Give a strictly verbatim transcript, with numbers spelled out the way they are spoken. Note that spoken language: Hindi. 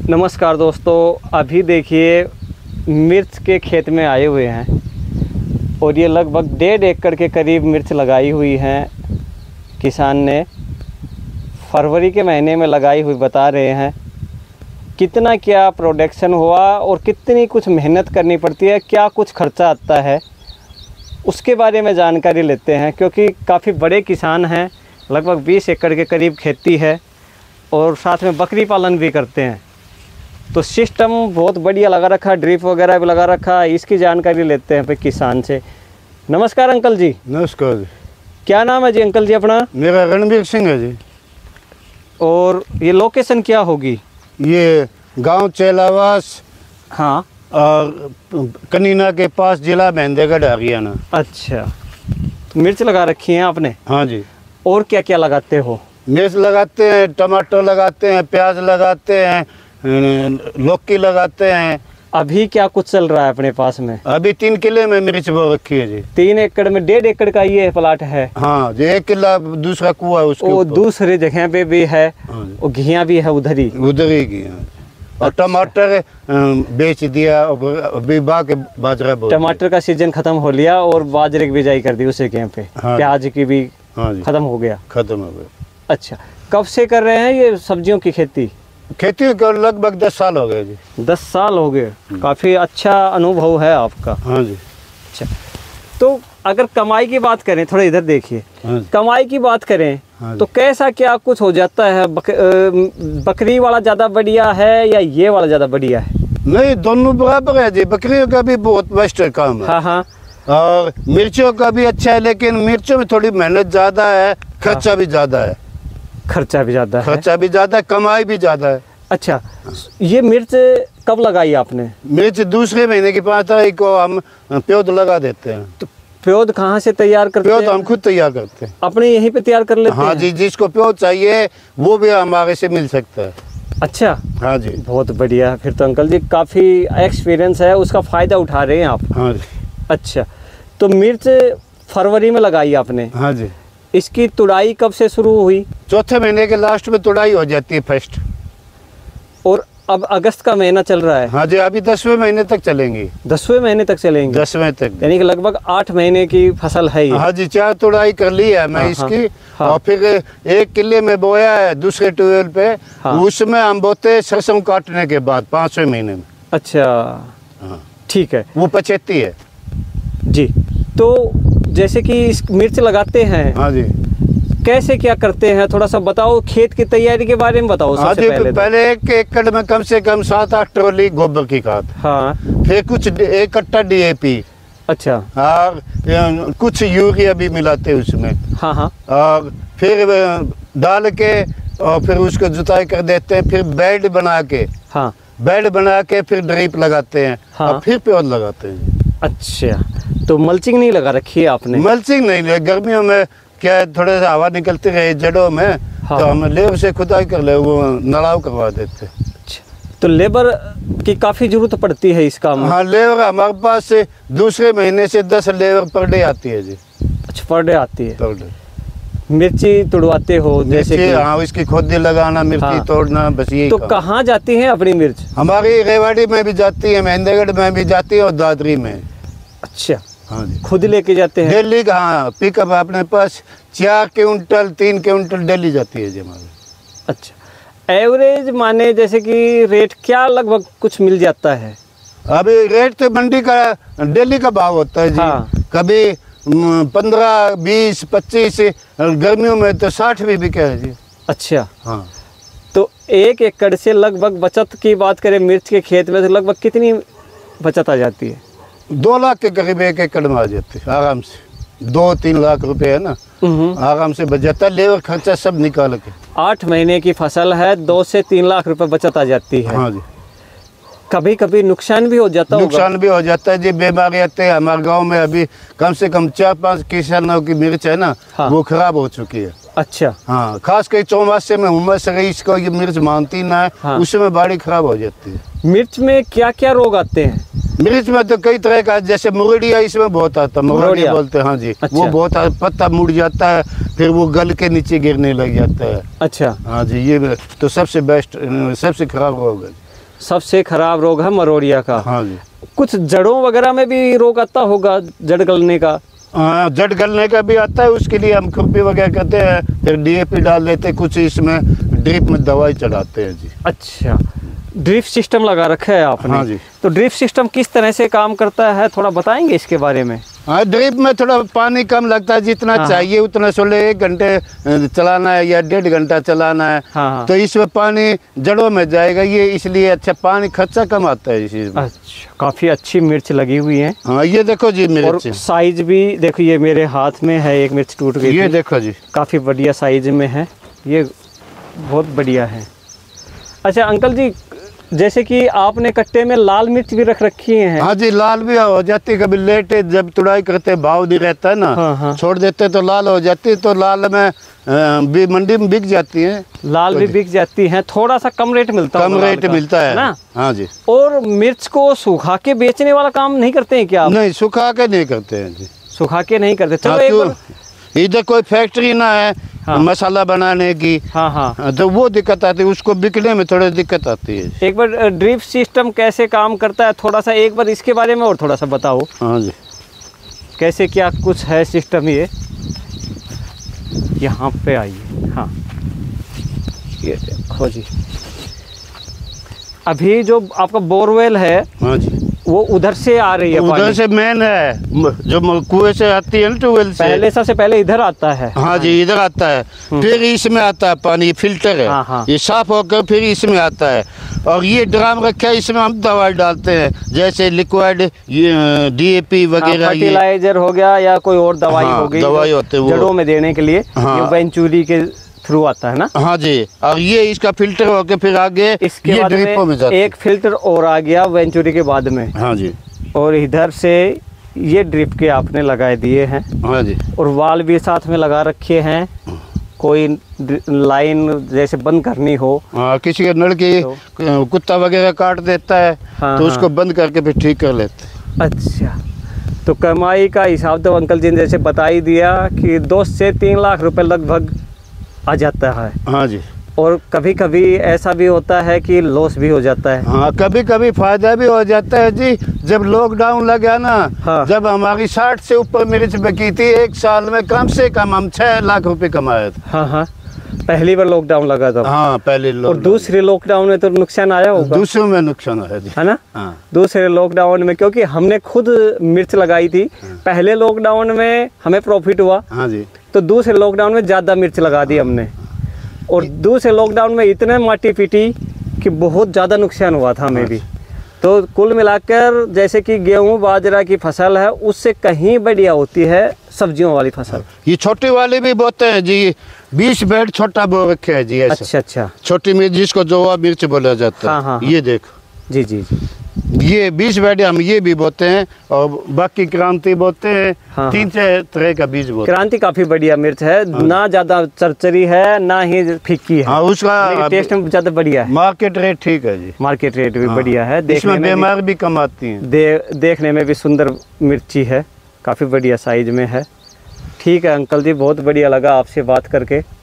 नमस्कार दोस्तों, अभी देखिए मिर्च के खेत में आए हुए हैं और ये लगभग डेढ़ एकड़ के करीब मिर्च लगाई हुई है। किसान ने फरवरी के महीने में लगाई हुई बता रहे हैं। कितना क्या प्रोडक्शन हुआ और कितनी कुछ मेहनत करनी पड़ती है, क्या कुछ खर्चा आता है, उसके बारे में जानकारी लेते हैं। क्योंकि काफ़ी बड़े किसान हैं, लगभग बीस एकड़ के करीब खेती है और साथ में बकरी पालन भी करते हैं। तो सिस्टम बहुत बढ़िया लगा रखा है, ड्रिप वगैरह भी लगा रखा है। इसकी जानकारी लेते हैं फिर किसान से। नमस्कार अंकल जी। नमस्कार जी। क्या नाम है जी अंकल जी अपना? मेरा रणबीर सिंह है जी। और ये लोकेशन क्या होगी? ये गांव चेलावास, हाँ, और कनीना के पास, जिला महेंद्रगढ़, हरियाणा। अच्छा, तो मिर्च लगा रखी हैं आपने? हाँ जी। और क्या क्या लगाते हो? मिर्च लगाते हैं, टमाटर लगाते हैं, प्याज लगाते हैं, लौकी लगाते हैं। अभी क्या कुछ चल रहा है अपने पास में? अभी तीन किले में मिर्च बो रखी है जी। तीन एकड़ में डेढ़ एकड़ का ये प्लाट है? हाँ जी, एक किला दूसरा कुआ है उसके वो ऊपर। दूसरे जगह पे भी है, हाँ जी। और घिया भी है उधर ही उधर ही की। हाँ। और अच्छा। टमाटर बेच दिया, अभी बाकी बाजरा बो। टमाटर का सीजन खत्म हो लिया और बाजरे की बिजाई कर दी उसी जगह पे। हाँ। प्याज की भी हाँ जी, खत्म हो गया। खत्म हो गया। अच्छा, कब से कर रहे हैं ये सब्जियों की खेती? खेती को लगभग दस साल हो गए जी। दस साल हो गए। काफ़ी अच्छा अनुभव है आपका। हाँ जी। अच्छा, तो अगर कमाई की बात करें, थोड़ा इधर देखिए, हाँ। कमाई की बात करें हाँ तो कैसा क्या कुछ हो जाता है? बक, बकरी वाला ज़्यादा बढ़िया है या ये वाला ज़्यादा बढ़िया है? नहीं, दोनों बराबर है जी। बकरियों का भी बहुत बेस्ट काम है। हाँ हाँ। और मिर्चों का भी अच्छा है, लेकिन मिर्चों में थोड़ी मेहनत ज़्यादा है, खर्चा भी ज़्यादा है। खर्चा भी ज़्यादा है। खर्चा भी ज़्यादा है, कमाई भी ज़्यादा है। अच्छा, ये मिर्च कब लगाई आपने? मिर्च दूसरे महीने की पाँच तारीख को हम प्योद लगा देते हैं। तो प्योद कहाँ से तैयार करते हैं? प्योद हम खुद तैयार करते हैं, अपने यहीं पे तैयार कर लेते हैं? हाँ जी। जिसको प्योद चाहिए वो भी हमारे से मिल सकता है। अच्छा, हाँ जी। बहुत बढ़िया। फिर तो अंकल जी काफ़ी एक्सपीरियंस है, उसका फ़ायदा उठा रहे हैं आप। हाँ जी। अच्छा, तो मिर्च फरवरी में लगाई आपने? हाँ जी। इसकी तुड़ाई कब से शुरू हुई? चौथे महीने के लास्ट में तुड़ाई हो जाती है फर्स्ट। और अब अगस्त का महीना चल रहा है। हाँ जी, अभी दसवें महीने तक चलेंगी। दसवें महीने तक चलेंगे? दसवें तक, यानी कि लगभग आठ महीने की फसल है ये। हाँ जी। चार तुड़ाई कर ली है मैं हाँ, इसकी। हाँ। और फिर एक किले में बोया है दूसरे ट्यूबवेल पे। हाँ। उसमें हम बोते सरसों काटने के बाद पांचवें महीने में। अच्छा, हाँ। ठीक है वो पचहत्ती है जी। तो जैसे कि इस मिर्च लगाते हैं, हाँ जी। कैसे क्या करते हैं, थोड़ा सा बताओ। खेत की तैयारी के बारे में बताओ हाँ सबसे जी। पहले। पहले एक एकड़ में कम से कम सात आठ ट्रॉली गोबर की खाद, हाँ। फिर कुछ एक कट्टा डी ए पी, अच्छा, और कुछ यूरिया भी मिलाते हैं उसमें। हाँ हाँ। और फिर डाल के और फिर उसको जुताई कर देते हैं। फिर बेड बना के, हाँ, बेड बना के फिर ड्रिप लगाते हैं। हाँ। और फिर प्योद लगाते हैं। अच्छा, तो मल्चिंग नहीं लगा रखी है आपने? मल्चिंग नहीं, गर्मियों में क्या है, थोड़ा सा हवा निकलती रहे जड़ों में। हाँ। तो हम लेबर से खुदाई कर ले, वो नड़ाव करवा देते। अच्छा, तो लेबर की काफ़ी ज़रूरत पड़ती है इस काम में? हाँ, लेबर हमारे पास से दूसरे महीने से दस लेबर पर डे आती है जी। अच्छा, पर डे आती है। पर डे मिर्ची तुड़वाते हो जैसे कि? हाँ, इसकी खोदी लगाना, मिर्ची हाँ। तोड़ना, बस यही तो काम। कहाँ जाती है अपनी मिर्च? हमारी रेवाड़ी में भी जाती है, महेंद्रगढ़ में भी जाती है, और दादरी में। अच्छा, हाँ जी। खुद लेके जाते हैं? दिल्ली का, हाँ, पिकअप अपने पास चार क्विंटल तीन क्विंटल दिल्ली जाती है जी हमारी। अच्छा, एवरेज माने जैसे कि रेट क्या लगभग कुछ मिल जाता है? अभी रेट तो मंडी का दिल्ली का भाव होता है जी। हाँ। कभी पंद्रह बीस पच्चीस, गर्मियों में तो साठ भी बिके है जी। अच्छा, हाँ। तो एक एकड़ से लगभग बचत की बात करें मिर्च के खेत में, तो लगभग कितनी बचत आ जाती है? दो लाख के करीब एक एकड़ में आ जाते है आराम से। दो तीन लाख रुपए है ना, आराम से बच जाता है, लेबर खर्चा सब निकाल के। आठ महीने की फसल है, दो से तीन लाख रुपए बचत आ जाती है। हाँ जी। कभी कभी नुकसान भी हो जाता होगा? नुकसान भी हो जाता है जी, बीमारी आते हैं। हमारे गांव में अभी कम से कम चार पांच किसानों की मिर्च है ना, हाँ। वो खराब हो चुकी है। अच्छा, हाँ, खास कर चौमासे में उमस रही, इसको ये मिर्च मानती ना है। हाँ। उसमें बाड़ी खराब हो जाती है। मिर्च में क्या क्या रोग आते हैं? मिर्च में तो कई तरह का, जैसे मुरड़िया इसमें बहुत आता है, मुरड़िया बोलते हैं। हाँ जी। अच्छा। वो बहुत आता, पत्ता मुड़ जाता है, फिर वो गल के नीचे गिरने लग जाता है। अच्छा, हाँ जी। ये तो सबसे बेस्ट, सबसे खराब रोग है। सबसे खराब रोग है मरोड़िया का। हाँ जी। कुछ जड़ों वगैरह में भी रोग आता होगा, जड़ गलने का? हाँ, जड़ गलने का भी आता है, उसके लिए हम खुरपी वगैरह करते हैं, फिर डीएपी डाल देते हैं, कुछ इसमें ड्रिप में दवाई चढ़ाते हैं जी। अच्छा, ड्रिप सिस्टम लगा रखा है आपने? हाँ जी। तो ड्रिप सिस्टम किस तरह से काम करता है, थोड़ा बताएंगे इसके बारे में? हाँ, ड्रिप में थोड़ा पानी कम लगता है, जितना हाँ, चाहिए उतना, सोलह एक घंटे चलाना है या डेढ़ घंटा चलाना है। हाँ, हाँ। तो इसमें पानी जड़ों में जाएगा, ये इसलिए अच्छा पानी खर्चा कम आता है इसमें। अच्छा, काफ़ी अच्छी मिर्च लगी हुई है। हाँ, ये देखो जी मिर्च, और साइज भी देखो, ये मेरे हाथ में है, एक मिर्च टूट गई, ये देखो जी, काफ़ी बढ़िया साइज में है, ये बहुत बढ़िया है। अच्छा अंकल जी, जैसे कि आपने कट्टे में लाल मिर्च भी रख रखी है? हाँ जी, लाल भी हो जाती है, कभी लेट जब तुड़ाई करते भाव नहीं रहता है ना, हाँ, हाँ। छोड़ देते तो लाल हो जाती है, तो लाल में भी मंडी में बिक जाती है, लाल तो भी बिक जाती हैं, थोड़ा सा कम रेट मिलता है, कम रेट मिलता है ना? हाँ जी। और मिर्च को सुखा के बेचने वाला काम नहीं करते हैं क्या आप? नहीं, सुखा के नहीं करते हैं जी, सुखा के नहीं करते। चलो हाँ, एक तो बार, इधर कोई फैक्ट्री ना है, हाँ। मसाला बनाने की, हाँ हाँ, तो वो दिक्कत आती है, उसको बिकने में थोड़ी दिक्कत आती है। एक बार ड्रिप सिस्टम कैसे काम करता है, थोड़ा सा एक बार इसके बारे में और थोड़ा सा बताओ, हाँ जी। कैसे क्या कुछ है सिस्टम ये? यहाँ पे आइए। हाँ, ये देखो जी, अभी जो आपका बोरवेल है हाँ जी, वो उधर से आ रही है उधर पानी? से मेन है, जो कुएं से आती है ना, ट्यूबवेल से, पहले सबसे पहले इधर आता है? हाँ जी, इधर आता है, फिर इसमें आता है पानी, फिल्टर है, हाँ, हाँ। ये साफ होकर फिर इसमें आता है, और ये ड्राम रखा है, इसमें हम दवाई डालते हैं, जैसे लिक्विड डीएपी वगैरह, फर्टिलाइजर हो गया या कोई और दवाई हाँ, हो गई, दवाई होते हैं वो, जड़ों में देने के लिए, हाँ। ये वेंचुरी के थ्रू आता है ना? हाँ जी, और ये इसका फिल्टर होकर फिर आगे इसके ये बाद ड्रिपों में में जाता है। एक फिल्टर और आ गया वेंचुरी के बाद में, हाँ जी, और इधर से ये ड्रिप के आपने लगाए दिए हैं, हाँ जी, और वाल भी साथ में लगा रखे हैं, कोई लाइन जैसे बंद करनी हो, हाँ, किसी के नल की तो- कुत्ता वगैरह काट देता है, हाँ, तो हाँ। उसको बंद करके फिर ठीक कर लेते हैं। अच्छा, तो कमाई का हिसाब तो अंकल जी ने जैसे बता ही दिया कि दो से तीन लाख रुपए लगभग आ जाता है। हाँ जी, और कभी कभी ऐसा भी होता है कि लॉस भी हो जाता है। हाँ, कभी कभी फायदा भी हो जाता है जी। जब लॉकडाउन लगा ना, हाँ। जब हमारी साठ से ऊपर मिर्च बिकी थी, एक साल में कम से कम हम छह लाख रुपए कमाए थे। हाँ हाँ, पहली बार लॉकडाउन लगा था। हाँ, पहले और लॉकडाउन। दूसरे लॉकडाउन में तो नुकसान आया होगा? दूसरों में नुकसान है जी, है ना? हाँ। दूसरे लॉकडाउन में, क्योंकि हमने खुद मिर्च लगाई थी, पहले लॉकडाउन में हमें प्रॉफिट हुआ, हाँ जी, तो दूसरे लॉकडाउन में ज़्यादा मिर्च लगा दी हमने, और दूसरे लॉकडाउन में इतने माटी पीटी कि बहुत ज़्यादा नुकसान हुआ था हमें भी। तो कुल मिलाकर जैसे कि गेहूं बाजरा की फसल है, उससे कहीं बढ़िया होती है सब्जियों वाली फसल। ये छोटी वाली भी बोते हैं जी, बीस बेड छोटा बो रखे है जी, ऐसा। अच्छा अच्छा, छोटी मिर्च जिसको जोवा मिर्च बोला जाता है। हाँ, हाँ, हाँ। ये देखो, जी जी जी, ये बीस बेड हम ये भी बोते हैं, और बाकी क्रांति बोते हैं, हाँ, तीन चार तरह का बीज बोते हैं। क्रांति काफी बढ़िया मिर्च है, ना ज्यादा चरचरी है ना ही फीकी है, हाँ, उसका टेस्ट में ज्यादा बढ़िया है, मार्केट रेट ठीक है जी, मार्केट रेट भी हाँ। बढ़िया है, देखने इसमें में भी, बीमार भी कम आती हैं। दे, देखने में भी सुंदर मिर्ची है, काफी बढ़िया साइज में है। ठीक है अंकल जी, बहुत बढ़िया लगा आपसे बात करके।